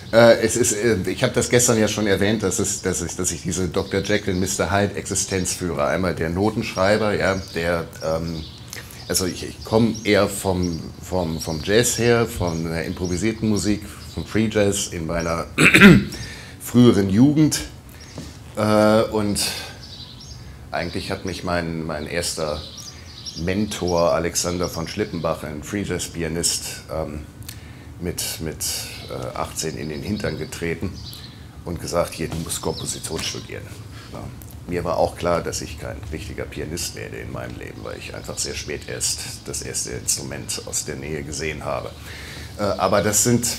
Ich habe das gestern ja schon erwähnt, dass ich diese Dr. Jekyll, Mr. Hyde Existenz führe. Einmal der Notenschreiber, ja, also ich komme eher vom Jazz her, von der improvisierten Musik, vom Free Jazz in meiner früheren Jugend. Und eigentlich hat mich mein erster Mentor Alexander von Schlippenbach, ein Free Jazz Pianist, mit 18 in den Hintern getreten und gesagt, hier, du musst Komposition studieren. Ja. Mir war auch klar, dass ich kein richtiger Pianist werde in meinem Leben, weil ich einfach sehr spät erst das erste Instrument aus der Nähe gesehen habe. Aber das sind,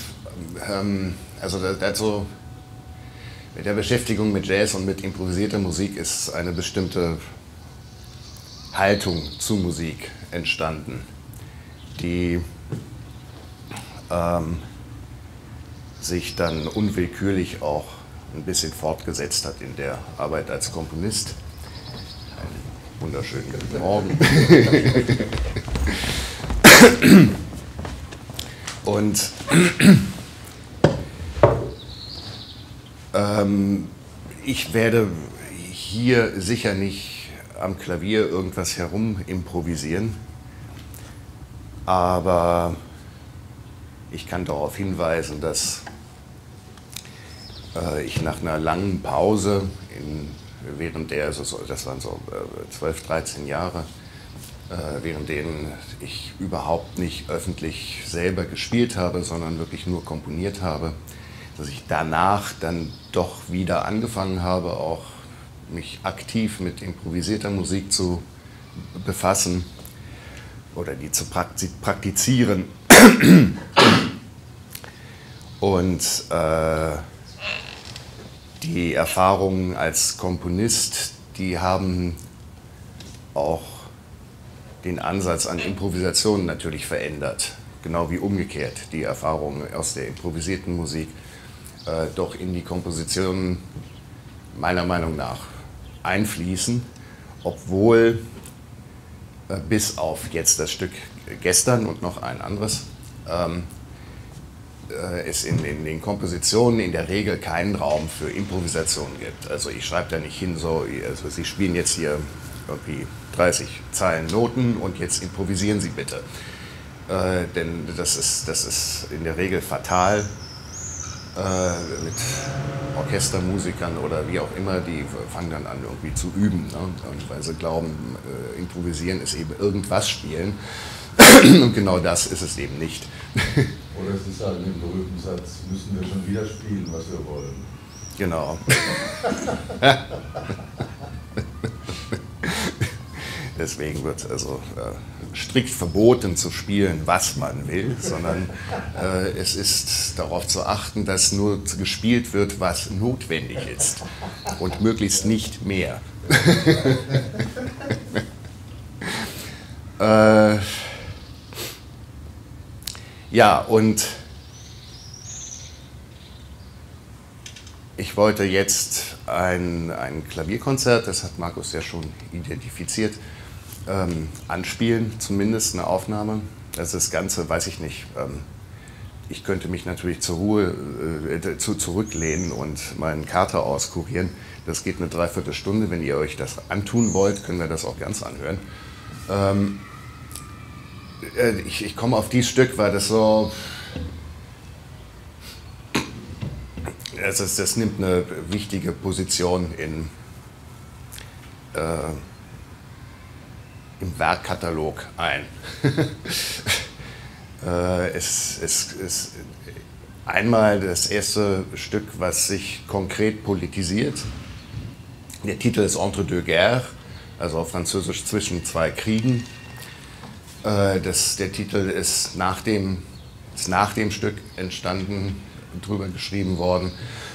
also mit der Beschäftigung mit Jazz und mit improvisierter Musik ist eine bestimmte Haltung zu Musik entstanden, die sich dann unwillkürlich auch ein bisschen fortgesetzt hat in der Arbeit als Komponist. Einen wunderschönen guten Morgen. Und ich werde hier sicher nicht am Klavier irgendwas herum improvisieren, aber ich kann darauf hinweisen, dass ich nach einer langen Pause, während der, das waren so 12, 13 Jahre, während denen ich überhaupt nicht öffentlich selber gespielt habe, sondern wirklich nur komponiert habe, dass ich danach dann doch wieder angefangen habe, auch mich aktiv mit improvisierter Musik zu befassen oder die zu praktizieren. Und die Erfahrungen als Komponist, die haben auch den Ansatz an Improvisation natürlich verändert. Genau wie umgekehrt die Erfahrungen aus der improvisierten Musik doch in die Komposition meiner Meinung nach einfließen, obwohl bis auf jetzt das Stück gestern und noch ein anderes es in den Kompositionen in der Regel keinen Raum für Improvisation gibt. Also ich schreibe da nicht hin, so, also Sie spielen jetzt hier irgendwie 30 Zeilen Noten und jetzt improvisieren Sie bitte. Denn das ist in der Regel fatal mit Orchestermusikern oder wie auch immer, die fangen dann an irgendwie zu üben, ne? Und weil sie glauben, improvisieren ist eben irgendwas spielen. Und genau das ist es eben nicht. Oder sie sagen den berühmten Satz, müssen wir schon wieder spielen, was wir wollen. Genau. Deswegen wird also strikt verboten zu spielen, was man will, sondern es ist darauf zu achten, dass nur gespielt wird, was notwendig ist und möglichst nicht mehr. Ja, und ich wollte jetzt ein Klavierkonzert, das hat Markus ja schon identifiziert, anspielen, zumindest eine Aufnahme. Also das Ganze, weiß ich nicht, ich könnte mich natürlich zur Ruhe zurücklehnen und meinen Kater auskurieren. Das geht eine Dreiviertelstunde. Wenn ihr euch das antun wollt, können wir das auch ganz anhören. Ich komme auf dieses Stück, weil das so, das nimmt eine wichtige Position im Werkkatalog ein. Es ist einmal das erste Stück, was sich konkret politisiert. Der Titel ist Entre deux guerres, also auf Französisch zwischen zwei Kriegen. Der Titel ist nach dem Stück entstanden, drüber geschrieben worden.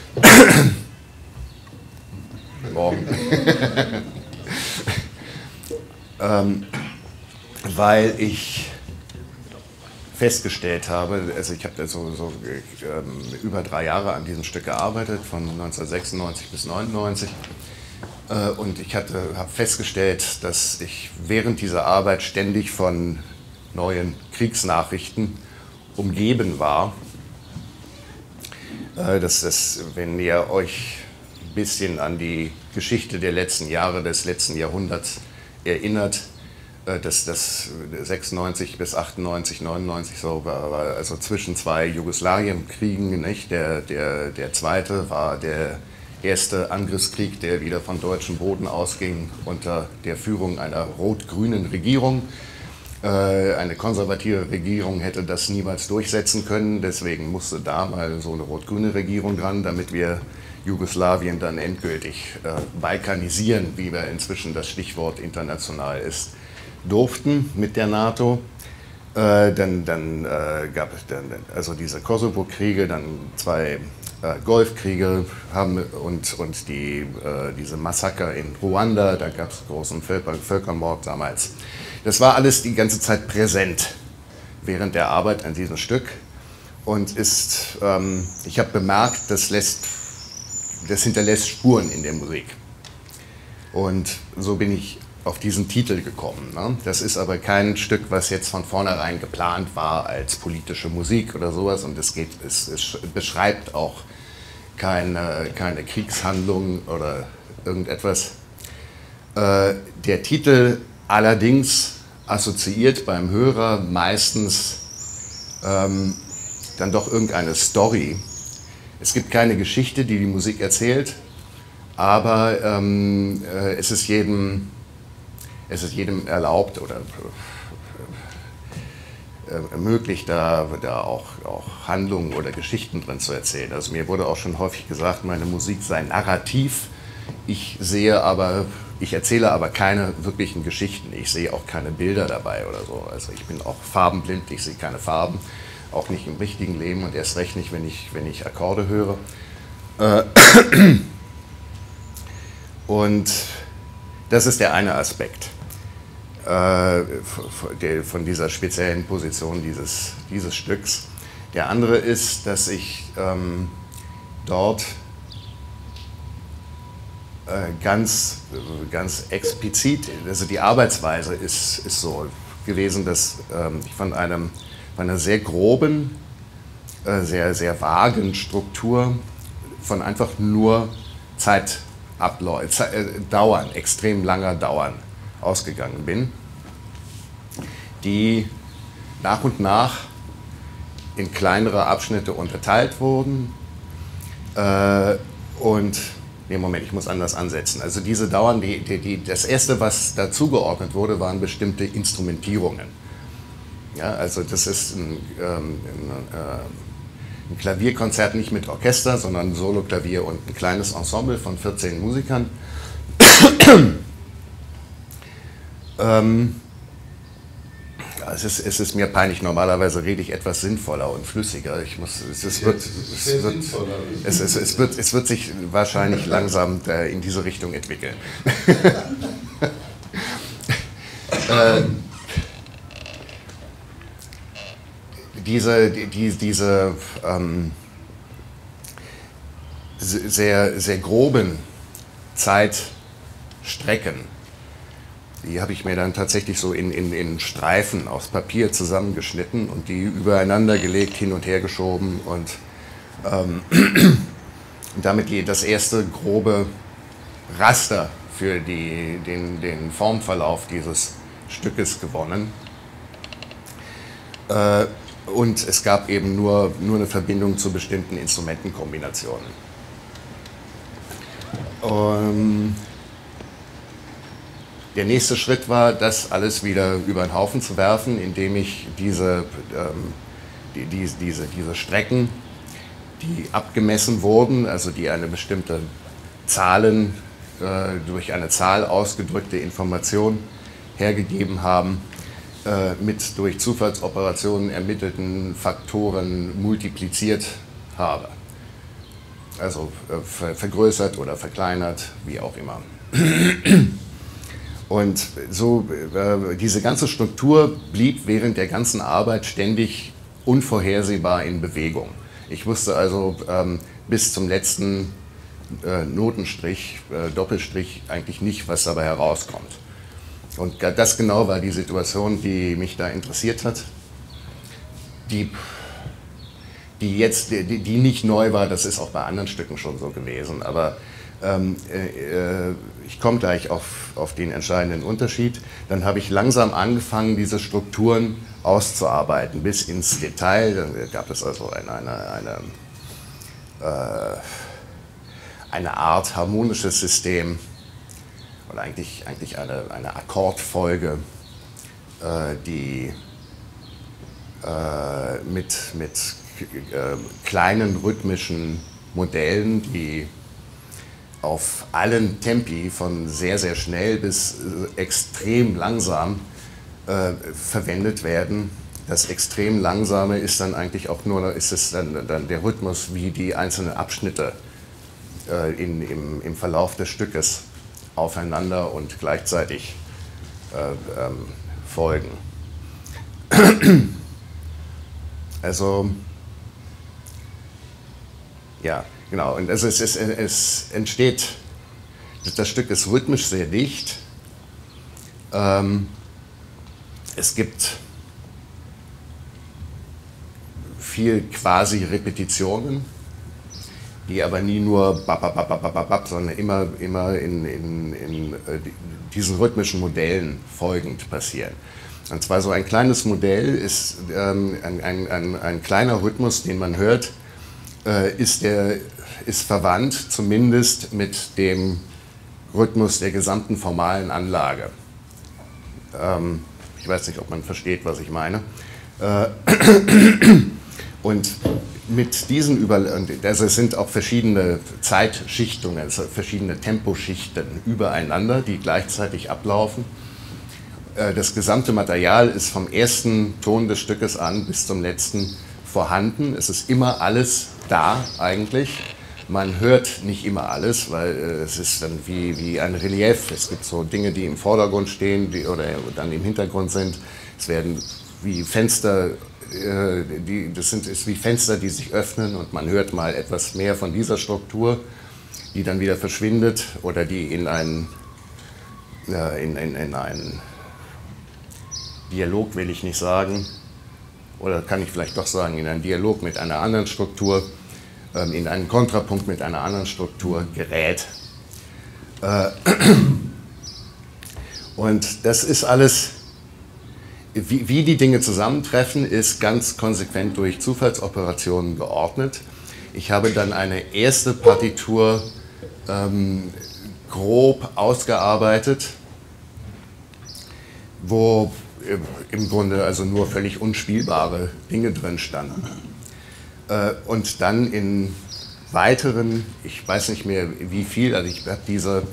Morgen. Weil ich festgestellt habe, also ich habe über 3 Jahre an diesem Stück gearbeitet, von 1996 bis 1999. Und ich habe festgestellt, dass ich während dieser Arbeit ständig von neuen Kriegsnachrichten umgeben war. Wenn ihr euch ein bisschen an die Geschichte der letzten Jahre, des letzten Jahrhunderts erinnert, dass das 96 bis 98, 99 so war, also zwischen zwei Jugoslawienkriegen, nicht? Der zweite war der erste Angriffskrieg, der wieder von deutschem Boden ausging, unter der Führung einer rot-grünen Regierung. Eine konservative Regierung hätte das niemals durchsetzen können, deswegen musste da mal so eine rot-grüne Regierung ran, damit wir Jugoslawien dann endgültig balkanisieren, wie wir inzwischen das Stichwort international ist, durften mit der NATO. Dann gab es also diese Kosovo-Kriege, dann zwei Golfkriege haben und diese Massaker in Ruanda, da gab es großen Völkermord damals. Das war alles die ganze Zeit präsent während der Arbeit an diesem Stück und ich habe bemerkt, das hinterlässt Spuren in der Musik. Und so bin ich auf diesen Titel gekommen. Ne? Das ist aber kein Stück, was jetzt von vornherein geplant war als politische Musik oder sowas. Und es beschreibt auch keine Kriegshandlung oder irgendetwas. Der Titel allerdings assoziiert beim Hörer meistens dann doch irgendeine Story. Es gibt keine Geschichte, die die Musik erzählt, aber es ist jedem erlaubt oder möglich, da auch Handlungen oder Geschichten drin zu erzählen. Also mir wurde auch schon häufig gesagt, meine Musik sei narrativ. Ich erzähle aber keine wirklichen Geschichten. Ich sehe auch keine Bilder dabei oder so. Also ich bin auch farbenblind, ich sehe keine Farben, auch nicht im richtigen Leben und erst recht nicht, wenn ich Akkorde höre. Und das ist der eine Aspekt von dieser speziellen Position dieses Stücks. Der andere ist, dass ich dort ganz explizit, also die Arbeitsweise ist so gewesen, dass ich von einer sehr groben, sehr vagen Struktur von einfach nur extrem langer Dauern ausgegangen bin, die nach und nach in kleinere Abschnitte unterteilt wurden ich muss anders ansetzen. Also diese Dauern, das erste, was dazugeordnet wurde, waren bestimmte Instrumentierungen. Ja, also das ist ein Klavierkonzert nicht mit Orchester, sondern ein Soloklavier und ein kleines Ensemble von 14 Musikern. Es ist mir peinlich, normalerweise rede ich etwas sinnvoller und flüssiger. Es wird sich wahrscheinlich langsam in diese Richtung entwickeln. Diese sehr groben Zeitstrecken, die habe ich mir dann tatsächlich so in Streifen aus Papier zusammengeschnitten und die übereinander gelegt, hin und her geschoben und damit das erste grobe Raster für den Formverlauf dieses Stückes gewonnen. Und es gab eben nur eine Verbindung zu bestimmten Instrumentenkombinationen. Der nächste Schritt war, das alles wieder über den Haufen zu werfen, indem ich diese Strecken, die abgemessen wurden, also die eine bestimmte durch eine Zahl ausgedrückte Information hergegeben haben, mit durch Zufallsoperationen ermittelten Faktoren multipliziert habe. Also vergrößert oder verkleinert, wie auch immer. Und so diese ganze Struktur blieb während der ganzen Arbeit ständig unvorhersehbar in Bewegung. Ich wusste also bis zum letzten Notenstrich, Doppelstrich eigentlich nicht, was dabei herauskommt. Und das genau war die Situation, die mich da interessiert hat. die nicht neu war, das ist auch bei anderen Stücken schon so gewesen, aber ich komme gleich auf den entscheidenden Unterschied. Dann habe ich langsam angefangen, diese Strukturen auszuarbeiten, bis ins Detail. Dann gab es also eine Art harmonisches System oder eigentlich eine Akkordfolge, die mit kleinen rhythmischen Modellen, die auf allen Tempi von sehr, sehr schnell bis extrem langsam verwendet werden. Das extrem langsame ist dann eigentlich auch nur, ist es dann der Rhythmus, wie die einzelnen Abschnitte im Verlauf des Stückes aufeinander und gleichzeitig folgen. Also, ja, genau. Und also es entsteht, das Stück ist rhythmisch sehr dicht. Es gibt viel quasi Repetitionen, die aber nie nur bap, sondern immer in diesen rhythmischen Modellen folgend passieren. Und zwar so ein kleines Modell ist ein kleiner Rhythmus, den man hört, ist verwandt zumindest mit dem Rhythmus der gesamten formalen Anlage. Ich weiß nicht, ob man versteht, was ich meine. Und mit diesen also es sind auch verschiedene Zeitschichtungen, also verschiedene Temposchichten übereinander, die gleichzeitig ablaufen. Das gesamte Material ist vom ersten Ton des Stückes an bis zum letzten vorhanden. Es ist immer alles da eigentlich. Man hört nicht immer alles, weil es ist dann wie ein Relief. Es gibt so Dinge, die im Vordergrund stehen oder dann im Hintergrund sind. Es werden wie Fenster, ist wie Fenster, die sich öffnen und man hört mal etwas mehr von dieser Struktur, die dann wieder verschwindet oder die in einen Dialog, will ich nicht sagen, oder kann ich vielleicht doch sagen, in einen Dialog mit einer anderen Struktur, in einen Kontrapunkt mit einer anderen Struktur gerät. Und das ist alles, wie die Dinge zusammentreffen, ist ganz konsequent durch Zufallsoperationen geordnet. Ich habe dann eine erste Partitur grob ausgearbeitet, wo im Grunde also nur völlig unspielbare Dinge drin standen. Und dann in weiteren, ich weiß nicht mehr wie viel, also ich habe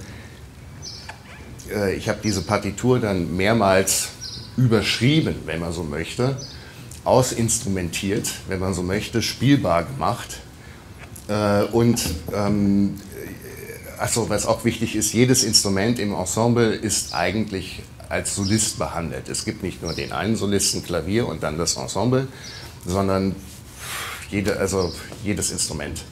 diese Partitur dann mehrmals überschrieben, wenn man so möchte, ausinstrumentiert, wenn man so möchte, spielbar gemacht. Was auch wichtig ist, jedes Instrument im Ensemble ist eigentlich als Solist behandelt. Es gibt nicht nur den einen Solisten, Klavier und dann das Ensemble, sondern jedes Instrument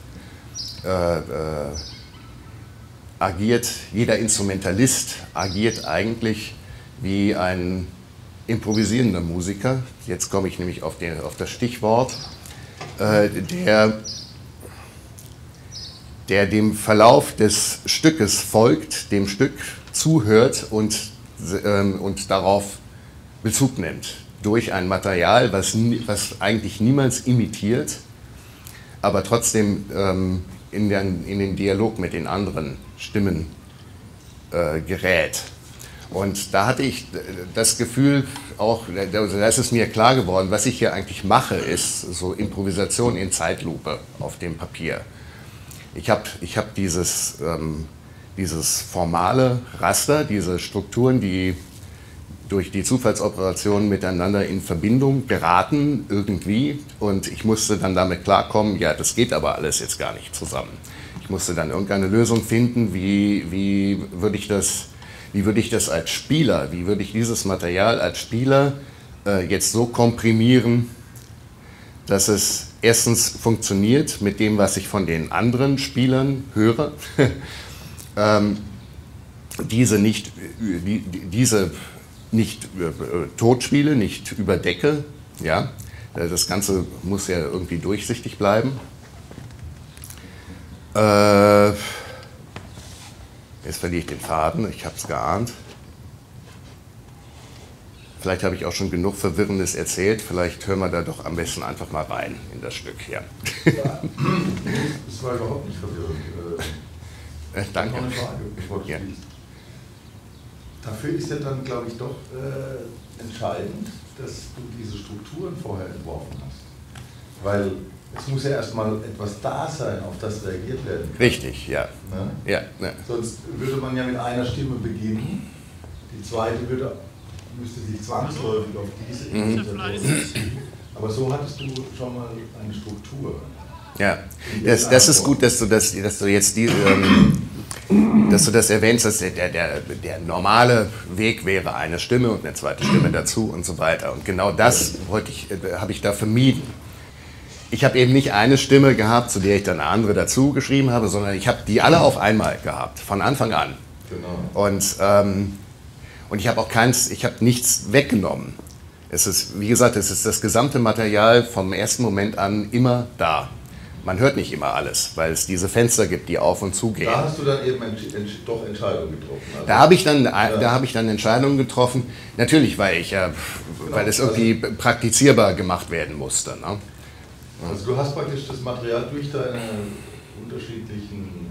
agiert, jeder Instrumentalist agiert eigentlich wie ein improvisierender Musiker. Jetzt komme ich nämlich auf das Stichwort, der dem Verlauf des Stückes folgt, dem Stück zuhört und darauf Bezug nimmt. Durch ein Material, was eigentlich niemals imitiert, aber trotzdem in den Dialog mit den anderen Stimmen gerät. Und da hatte ich das Gefühl, auch, da ist es mir klar geworden, was ich hier eigentlich mache, ist so Improvisation in Zeitlupe auf dem Papier. Ich hab dieses formale Raster, diese Strukturen, die durch die Zufallsoperationen miteinander in Verbindung geraten irgendwie, und ich musste dann damit klarkommen, ja, das geht aber alles jetzt gar nicht zusammen. Ich musste dann irgendeine Lösung finden, wie würde ich das als Spieler, wie würde ich dieses Material als Spieler jetzt so komprimieren, dass es erstens funktioniert mit dem, was ich von den anderen Spielern höre, diese nicht totspiele, nicht überdecke, ja, Das Ganze muss ja irgendwie durchsichtig bleiben. Jetzt verliere ich den Faden, ich habe es geahnt. Vielleicht habe ich auch schon genug Verwirrendes erzählt, vielleicht hören wir da doch am besten einfach mal rein in das Stück. Ja. Ja, das war überhaupt nicht verwirrend. Danke. Noch eine Frage, bevor du schließt. Dafür ist ja dann, glaube ich, doch entscheidend, dass du diese Strukturen vorher entworfen hast. Weil es muss ja erstmal etwas da sein, auf das reagiert werden kann. Richtig, ja. Ne? Ja, ja. Sonst würde man ja mit einer Stimme beginnen, die zweite müsste sich zwangsläufig auf diese Interpretation ziehen. Aber so hattest du schon mal eine Struktur. Ja, das ist gut, dass du das erwähnst, dass der normale Weg wäre eine Stimme und eine zweite Stimme dazu und so weiter. Und genau das habe ich da vermieden. Ich habe eben nicht eine Stimme gehabt, zu der ich dann eine andere dazu geschrieben habe, sondern ich habe die alle auf einmal gehabt, von Anfang an. Genau. Und ich habe nichts weggenommen. Es ist, wie gesagt, es ist das gesamte Material vom ersten Moment an immer da. Man hört nicht immer alles, weil es diese Fenster gibt, die auf und zu gehen. Da hast du dann eben doch Entscheidungen getroffen. Also da habe ich dann Entscheidungen getroffen, natürlich, weil es irgendwie praktizierbar gemacht werden musste. Ne? Also du hast praktisch das Material durch deine unterschiedlichen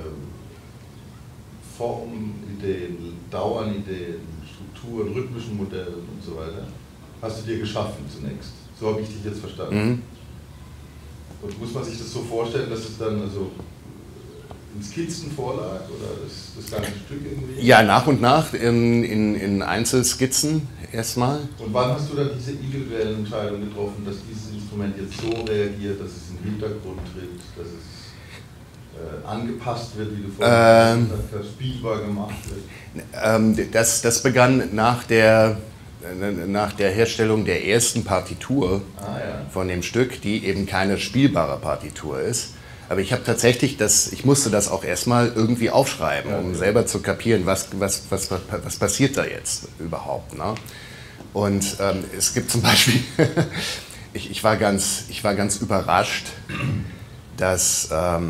Formideen, Dauernideen, Strukturen, rhythmischen Modellen und so weiter, hast du dir geschaffen zunächst. So habe ich dich jetzt verstanden. Mhm. Und muss man sich das so vorstellen, dass es dann also in Skizzen vorlag oder das ganze Stück irgendwie? Ja, nach und nach in Einzelskizzen erstmal. Und wann hast du dann diese individuelle Entscheidung getroffen, dass dieses Instrument jetzt so reagiert, dass es in den Hintergrund tritt, dass es angepasst wird, wie du vorhin gesagt hast, spielbar gemacht wird? Das begann nach der Herstellung der ersten Partitur von dem Stück, die eben keine spielbare Partitur ist. Aber ich habe tatsächlich ich musste das auch erstmal irgendwie aufschreiben, um selber zu kapieren, was passiert da jetzt überhaupt. Ne? Und es gibt zum Beispiel, ich war ganz überrascht, dass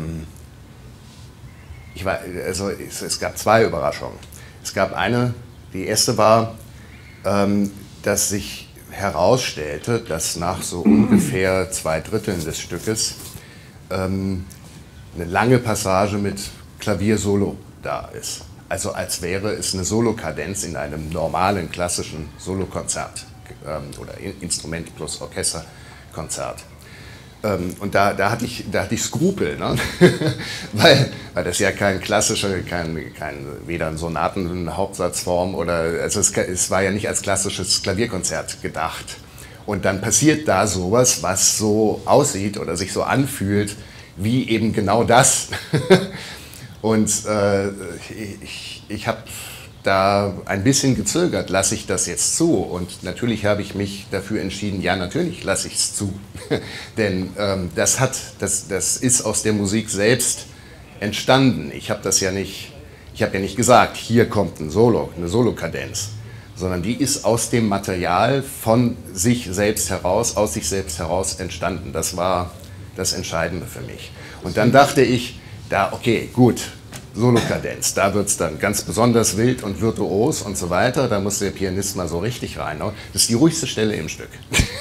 es gab zwei Überraschungen. Es gab die erste war, dass sich herausstellte, dass nach so ungefähr 2/3 des Stückes eine lange Passage mit Klaviersolo da ist. Also als wäre es eine Solokadenz in einem normalen klassischen Solokonzert oder Instrument plus Orchesterkonzert. Und da hatte ich Skrupel, ne? weil das ja kein klassischer, weder ein Sonaten-Hauptsatzform also es war ja nicht als klassisches Klavierkonzert gedacht. Und dann passiert da sowas, was so aussieht oder sich so anfühlt, wie eben genau das. Und ich habe da ein bisschen gezögert, lasse ich das jetzt zu? Und natürlich habe ich mich dafür entschieden, ja, natürlich lasse ich es zu. Denn das ist aus der Musik selbst entstanden. Ich habe ja nicht gesagt, hier kommt eine Solokadenz, sondern die ist aus dem Material aus sich selbst heraus entstanden. Das war das Entscheidende für mich. Und dann dachte ich, okay, gut, Solokadenz, da wird es dann ganz besonders wild und virtuos und so weiter, da muss der Pianist mal so richtig rein. Das ist die ruhigste Stelle im Stück.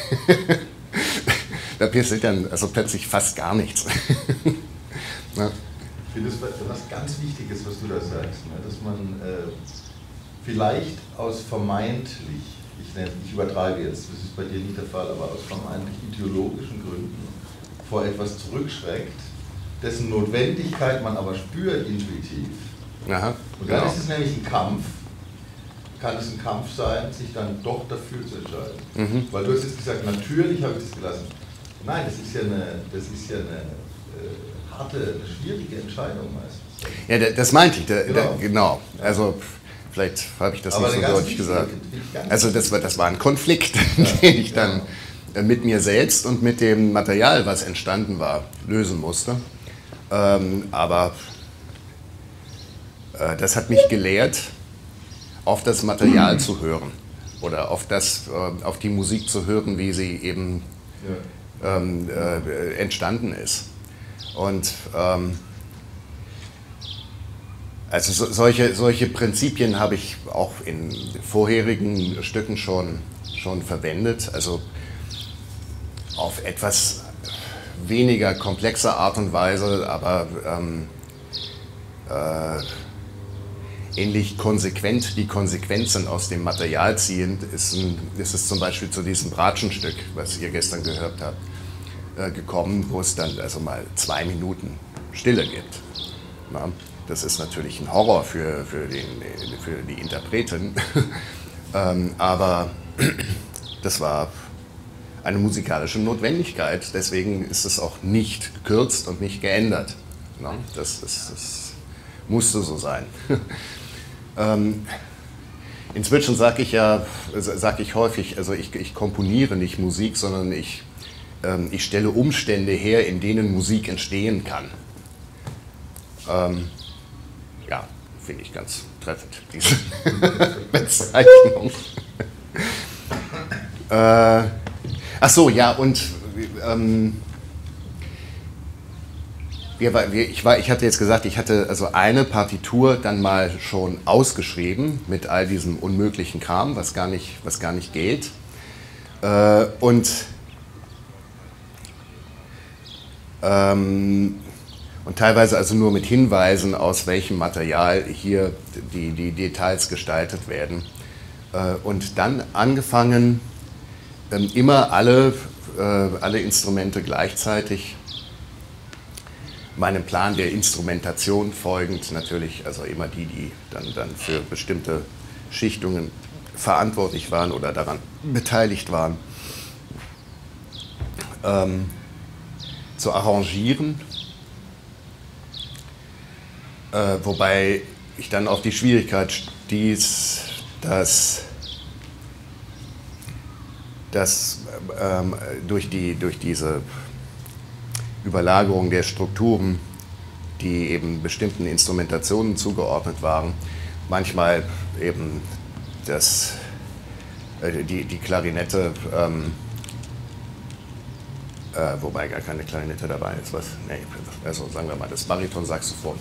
Da passiert dann also plötzlich fast gar nichts. Ja. Ich finde das was ganz Wichtiges, was du da sagst, ne? Dass man vielleicht aus vermeintlich, ich übertreibe jetzt, das ist bei dir nicht der Fall, aber aus vermeintlich ideologischen Gründen vor etwas zurückschreckt, dessen Notwendigkeit man aber spürt intuitiv. Aha, und dann ist es nämlich ein Kampf, kann es ein Kampf sein, sich dann doch dafür zu entscheiden. Mhm. Weil du hast jetzt gesagt, natürlich habe ich das gelassen. Nein, das ist ja eine harte, eine schwierige Entscheidung meistens. Ja, das meinte ich, genau. Also vielleicht habe ich das nicht so deutlich gesagt. Also das war ein Konflikt, den ich dann mit mir selbst und mit dem Material, was entstanden war, lösen musste. Aber das hat mich gelehrt, auf das Material zu hören oder auf die Musik zu hören, wie sie eben entstanden ist. Und also solche Prinzipien habe ich auch in vorherigen Stücken schon verwendet, also auf etwas weniger komplexe Art und Weise, aber ähnlich konsequent die Konsequenzen aus dem Material ziehend ist es zum Beispiel zu diesem Bratschenstück, was ihr gestern gehört habt, gekommen, wo es dann also mal 2 Minuten Stille gibt. Na, das ist natürlich ein Horror für die Interpretin, aber das war eine musikalische Notwendigkeit, deswegen ist es auch nicht gekürzt und nicht geändert. Na, das musste so sein. Inzwischen sage ich häufig, also ich komponiere nicht Musik, sondern ich stelle Umstände her, in denen Musik entstehen kann. Ja, finde ich ganz treffend, diese Bezeichnung. Ach so, ja, und ich hatte jetzt gesagt, ich hatte also eine Partitur dann mal schon ausgeschrieben mit all diesem unmöglichen Kram, was gar nicht geht. Und teilweise also nur mit Hinweisen, aus welchem Material hier die Details gestaltet werden. Und dann angefangen, immer alle Instrumente gleichzeitig, meinem Plan der Instrumentation folgend natürlich, also immer die dann für bestimmte Schichtungen verantwortlich waren oder daran beteiligt waren, zu arrangieren. Wobei ich dann auf die Schwierigkeit stieß, dass durch diese Überlagerung der Strukturen, die eben bestimmten Instrumentationen zugeordnet waren, manchmal eben die Klarinette, wobei gar keine Klarinette dabei ist, also sagen wir mal das Baritonsaxophon,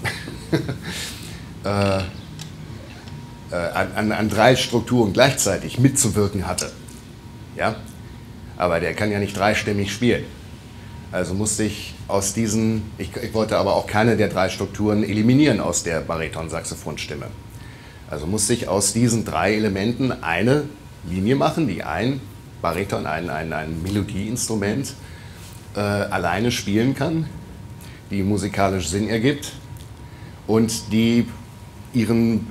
an 3 Strukturen gleichzeitig mitzuwirken hatte. Ja? Aber der kann ja nicht dreistimmig spielen. Also musste ich aus diesen, ich wollte aber auch keine der 3 Strukturen eliminieren aus der Baritonsaxophonstimme. Also musste ich aus diesen 3 Elementen eine Linie machen, die ein Bariton, ein Melodieinstrument alleine spielen kann, die musikalisch Sinn ergibt und die ihren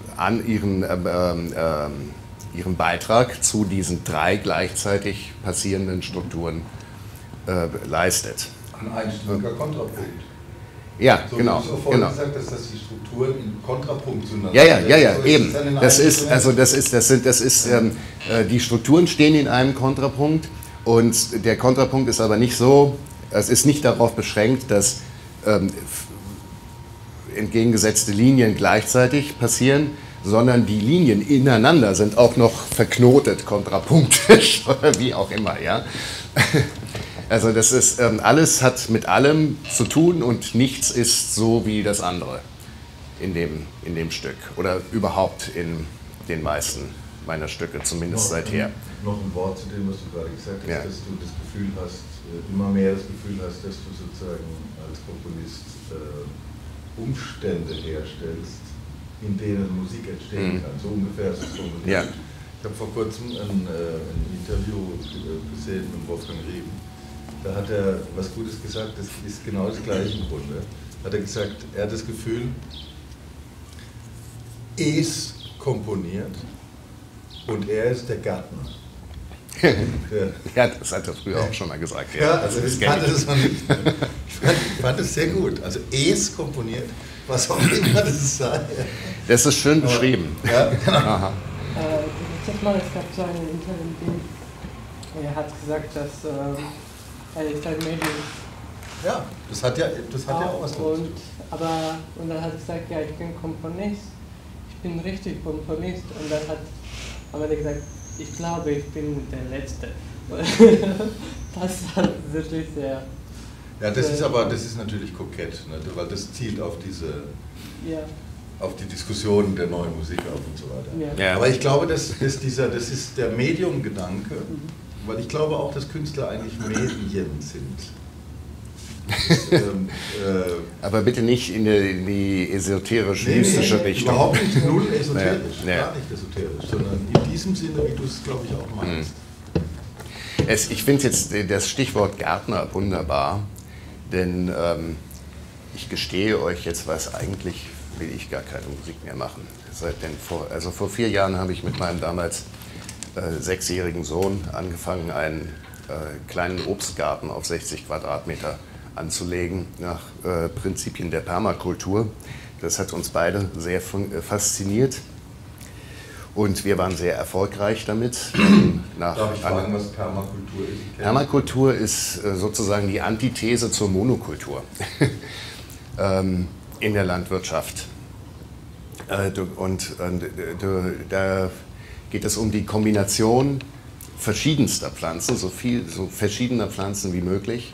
Beitrag zu diesen 3 gleichzeitig passierenden Strukturen leistet. Ein einstimmiger Kontrapunkt. Ja, so, genau. Du hast auch vorhin gesagt, dass die Strukturen in Kontrapunkt zueinander Ja, also eben. Die Strukturen stehen in einem Kontrapunkt und der Kontrapunkt ist aber nicht so, es ist nicht darauf beschränkt, dass entgegengesetzte Linien gleichzeitig passieren, sondern die Linien ineinander sind auch noch verknotet, kontrapunktisch oder wie auch immer, ja. Also das ist, alles hat mit allem zu tun und nichts ist so wie das andere in dem Stück oder überhaupt in den meisten meiner Stücke, zumindest seither. Noch ein Wort zu dem, was du gerade gesagt hast, ja. Dass du das Gefühl hast, immer mehr das Gefühl hast, dass du sozusagen als Komponist Umstände herstellst, in denen Musik entstehen kann. So ungefähr ist es formuliert. Ja. Ich habe vor kurzem ein Interview gesehen mit Wolfgang Rieben. Da hat er was Gutes gesagt, das ist genau das Gleiche im Grunde. Hat er gesagt, er hat das Gefühl, es komponiert und er ist der Gärtner. Ja, das hat er früher auch schon mal gesagt. Ja, also ich fand es sehr gut. Also es komponiert, was auch immer das sei. Das ist schön beschrieben. Ja, genau. Aha. Letztes Mal, es gab so ein Interview, er hat gesagt, dass er ist ein Medium. Ja, das hat ja auch was damit zu tun. Und dann hat er gesagt, ja, ich bin Komponist, ich bin richtig Komponist. Und dann hat er gesagt, ich glaube, ich bin der Letzte. Das war wirklich sehr... Ja, das ist natürlich kokett, ne? Weil das zielt auf Ja. auf die Diskussion der neuen Musik auf und so weiter. Ja. Ja. Aber ich glaube, das ist der Medium-Gedanke, weil ich glaube auch, dass Künstler eigentlich Medien sind. Aber bitte nicht in die esoterisch-mystische Richtung. Überhaupt nicht null esoterisch, Ja. gar nicht esoterisch, sondern in diesem Sinne, wie du es, glaube ich, auch meinst. Ich finde jetzt das Stichwort Gärtner wunderbar, denn ich gestehe euch jetzt was, eigentlich will ich gar keine Musik mehr machen. Vor 4 Jahren habe ich mit meinem damals 6-jährigen Sohn angefangen, einen kleinen Obstgarten auf 60 Quadratmeter anzulegen, nach Prinzipien der Permakultur. Das hat uns beide sehr fasziniert und wir waren sehr erfolgreich damit. Darf ich fragen, was Permakultur ist? Permakultur ist sozusagen die Antithese zur Monokultur in der Landwirtschaft. Da geht es um die Kombination verschiedenster Pflanzen, so verschiedener Pflanzen wie möglich,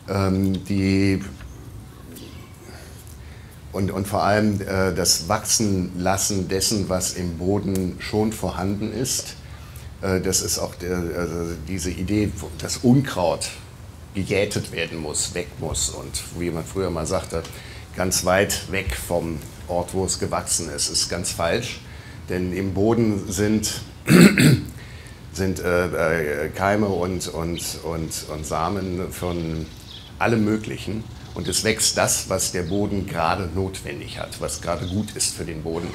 und vor allem das Wachsenlassen dessen, was im Boden schon vorhanden ist. Das ist auch diese Idee, dass Unkraut gegätet werden muss, weg muss und wie man früher mal sagte, ganz weit weg vom Ort, wo es gewachsen ist, ist ganz falsch. Denn im Boden sind Keime und Samen von allem Möglichen. Und es wächst das, was der Boden gerade notwendig hat, was gerade gut ist für den Boden.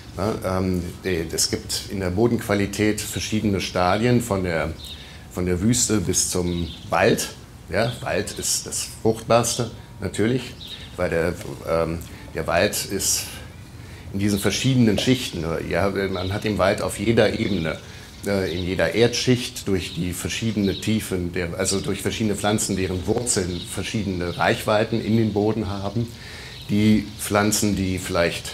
Es gibt in der Bodenqualität verschiedene Stadien, von der Wüste bis zum Wald. Ja, Wald ist das Fruchtbarste natürlich, weil der Wald ist in diesen verschiedenen Schichten. Ja, man hat im Wald auf jeder Ebene, in jeder Erdschicht durch die verschiedenen Tiefen, also durch verschiedene Pflanzen, deren Wurzeln verschiedene Reichweiten in den Boden haben. Die Pflanzen, die vielleicht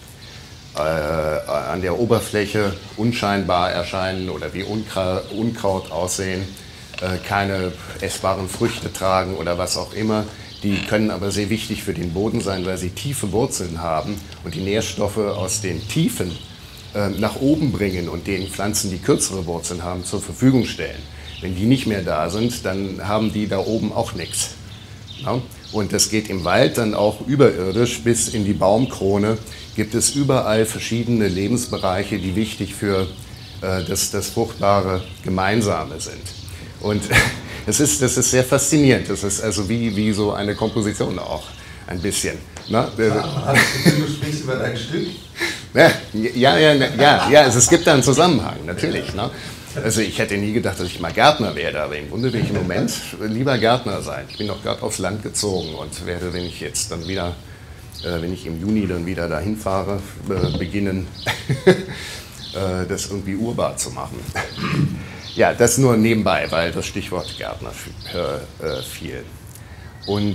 an der Oberfläche unscheinbar erscheinen oder wie Unkraut aussehen, keine essbaren Früchte tragen oder was auch immer, die können aber sehr wichtig für den Boden sein, weil sie tiefe Wurzeln haben und die Nährstoffe aus den Tiefen nach oben bringen und den Pflanzen, die kürzere Wurzeln haben, zur Verfügung stellen. Wenn die nicht mehr da sind, dann haben die da oben auch nichts. Ja? Und das geht im Wald dann auch überirdisch bis in die Baumkrone. Gibt es überall verschiedene Lebensbereiche, die wichtig für das fruchtbare Gemeinsame sind. Und das ist sehr faszinierend. Das ist also wie so eine Komposition auch ein bisschen. Na? Du sprichst über dein Stück? Ja, also es gibt da einen Zusammenhang, natürlich. Ne? Also ich hätte nie gedacht, dass ich mal Gärtner werde, aber im Grunde will ich im Moment lieber Gärtner sein. Ich bin doch gerade aufs Land gezogen und werde, wenn ich im Juni dann wieder dahin fahre, beginnen, das irgendwie urbar zu machen. Ja, das nur nebenbei, weil das Stichwort Gärtner fiel. Und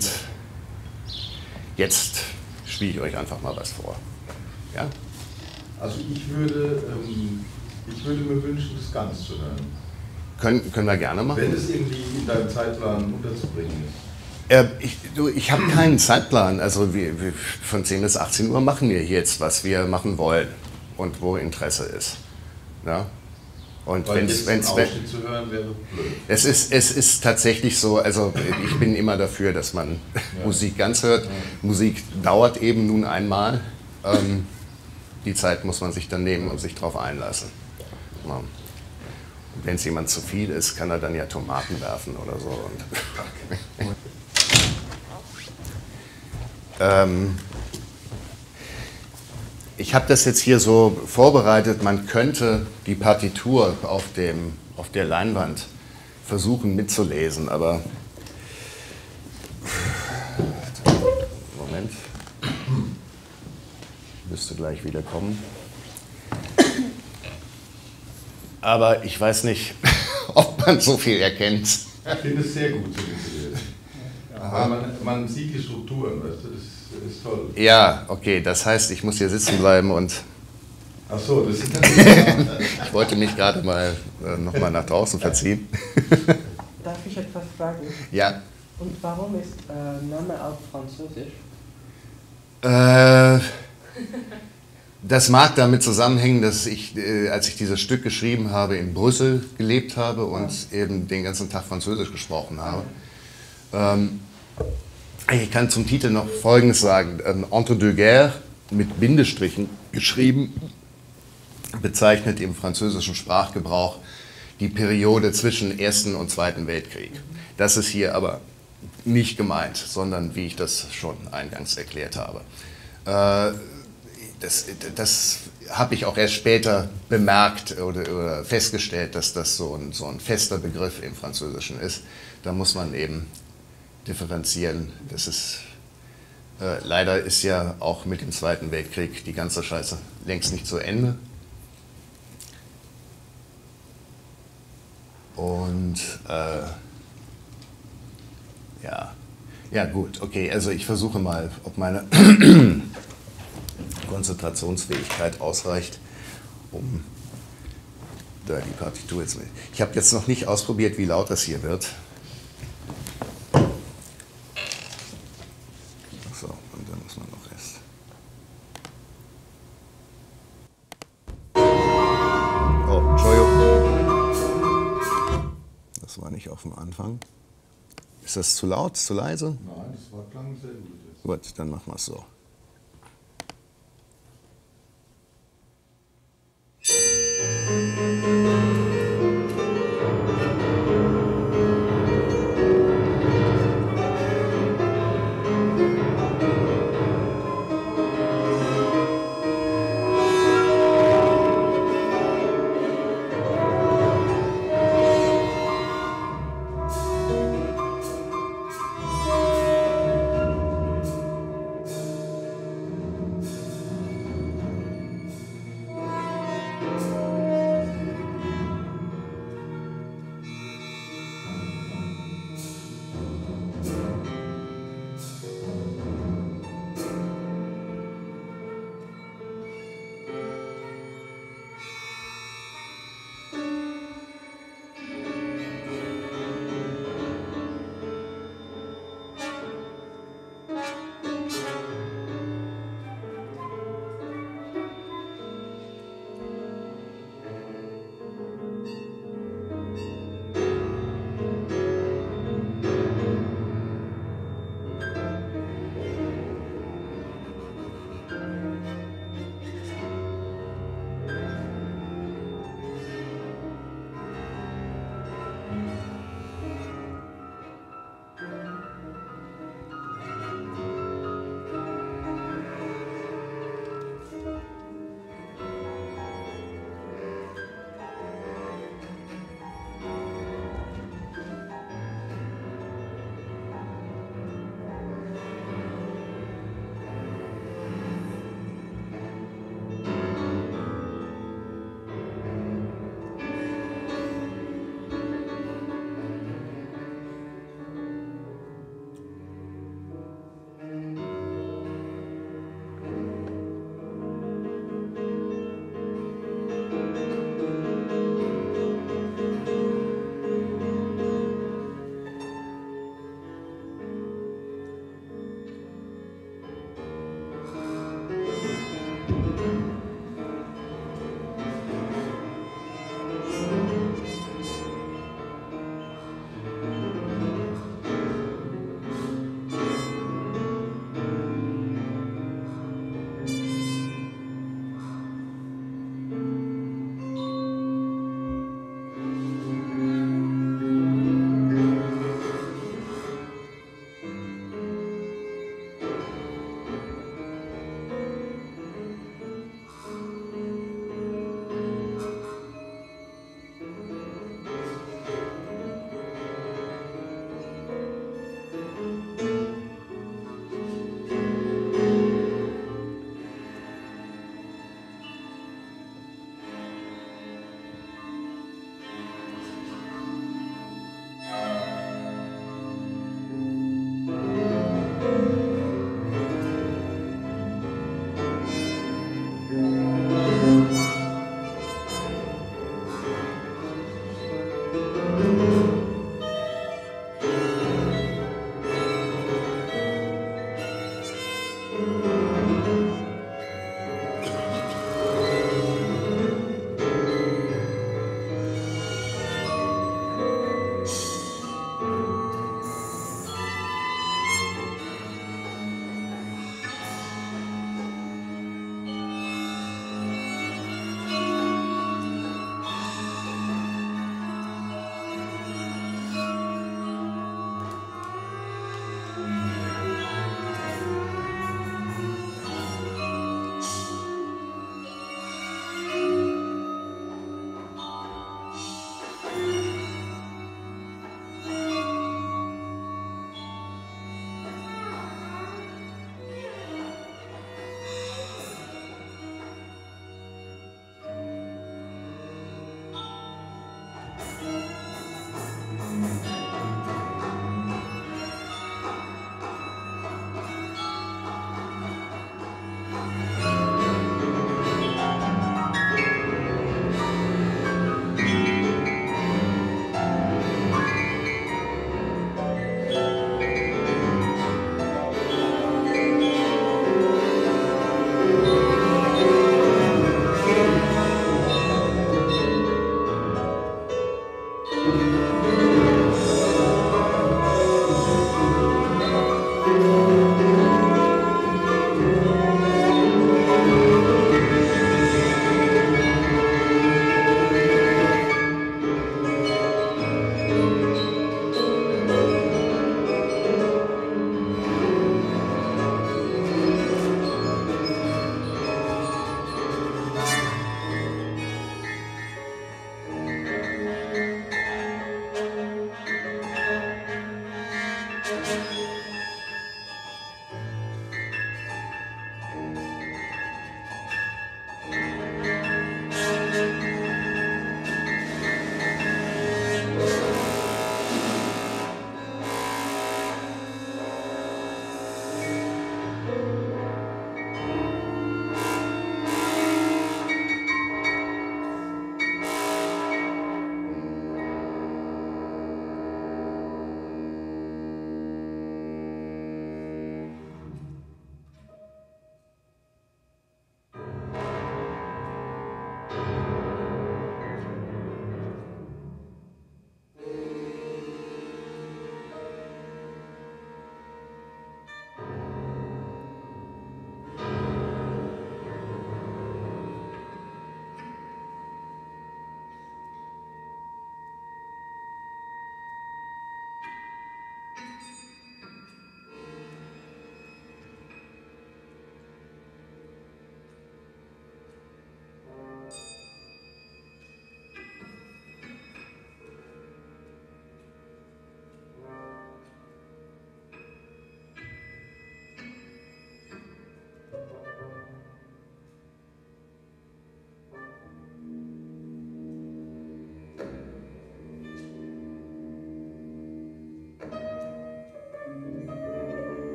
jetzt spiele ich euch einfach mal was vor. Ja? Also ich würde mir wünschen, das ganz zu hören. Können wir gerne machen. Wenn es irgendwie in deinem Zeitplan unterzubringen ist. Ich habe keinen Zeitplan. Also von 10 bis 18 Uhr machen wir jetzt, was wir machen wollen und wo Interesse ist. Ja? Und Weil jetzt einen Ausschnitt zu hören wäre blöd. Es ist tatsächlich so, also ich bin immer dafür, dass man Musik ganz hört. Ja. Musik dauert eben nun einmal. Die Zeit muss man sich dann nehmen und sich darauf einlassen. Ja. Und wenn es jemand zu viel ist, kann er dann ja Tomaten werfen oder so. Ich habe das jetzt hier so vorbereitet, man könnte die Partitur auf der Leinwand versuchen mitzulesen, aber Moment, müsste gleich wieder kommen. Aber ich weiß nicht, ob man so viel erkennt. Ich finde es sehr gut, so zu lesen. Man sieht die Strukturen, weißt du, das ist toll. Ja, okay, das heißt, ich muss hier sitzen bleiben und Ach so, das ist natürlich. Ich wollte mich gerade mal nochmal nach draußen verziehen. Darf ich etwas fragen? Ja. Und warum ist Name auf Französisch? Das mag damit zusammenhängen, dass ich, als ich dieses Stück geschrieben habe, in Brüssel gelebt habe und eben den ganzen Tag Französisch gesprochen habe. Ich kann zum Titel noch Folgendes sagen. Entre deux guerres, mit Bindestrichen geschrieben, bezeichnet im französischen Sprachgebrauch die Periode zwischen Ersten und Zweiten Weltkrieg. Das ist hier aber nicht gemeint, sondern wie ich das schon eingangs erklärt habe. Das habe ich auch erst später bemerkt oder festgestellt, dass das so ein fester Begriff im Französischen ist. Da muss man eben differenzieren. Das ist, leider ist ja auch mit dem Zweiten Weltkrieg die ganze Scheiße längst nicht zu Ende. Und ja gut, okay, also ich versuche mal, ob meine Konzentrationsfähigkeit ausreicht, um da die Partitur jetzt mit. Ich habe jetzt noch nicht ausprobiert, wie laut das hier wird. So, und dann muss man noch erst. Oh, Entschuldigung. Das war nicht auf dem Anfang. Ist das zu laut, zu leise? Nein, das war klang sehr gut. Gut, dann machen wir es so.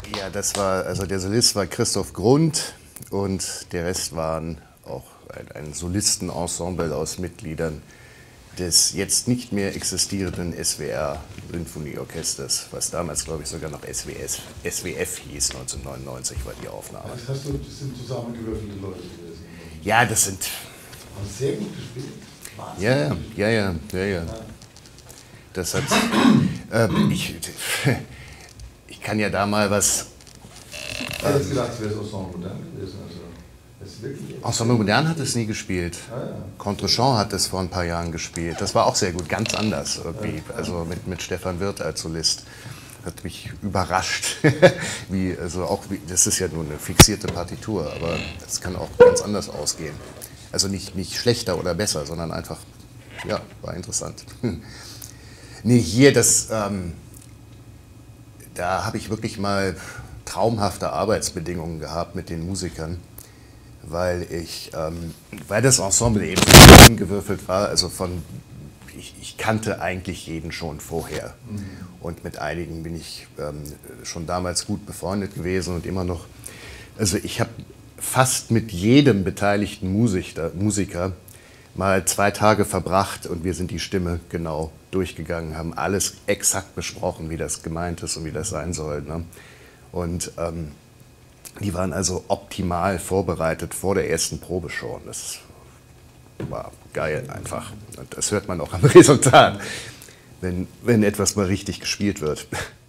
Ja, das war, also der Solist war Christoph Grund und der Rest waren auch ein Solistenensemble aus Mitgliedern des jetzt nicht mehr existierenden SWR-Sinfonieorchesters, was damals, glaube ich, sogar noch SWF hieß, 1999 war die Aufnahme. Das sind zusammengewürfelte Leute gewesen. Ja, das sind... Haben sehr gut gespielt. Ja. Das hat... ich kann ja da mal was... Ich hätte jetzt gedacht, es wäre Ensemble Modern gewesen. Also, das ist wirklich Ensemble Modern hat es nie gespielt. Contrechamp hat es vor ein paar Jahren gespielt. Das war auch sehr gut, ganz anders irgendwie. Also mit Stefan Wirth als Solist. Hat mich überrascht. Das ist ja nur eine fixierte Partitur, aber das kann auch ganz anders ausgehen. Also nicht schlechter oder besser, sondern einfach, ja, war interessant. Nee, hier, da habe ich wirklich mal traumhafte Arbeitsbedingungen gehabt mit den Musikern, weil das Ensemble eben gewürfelt war, also ich kannte eigentlich jeden schon vorher. Und mit einigen bin ich schon damals gut befreundet gewesen und immer noch. Also ich habe fast mit jedem beteiligten Musiker mal 2 Tage verbracht und wir sind die Stimme genau durchgegangen, haben alles exakt besprochen, wie das gemeint ist und wie das sein soll. Ne? Und die waren also optimal vorbereitet vor der ersten Probe schon. Das war geil einfach. Und das hört man auch am Resultat, wenn etwas mal richtig gespielt wird.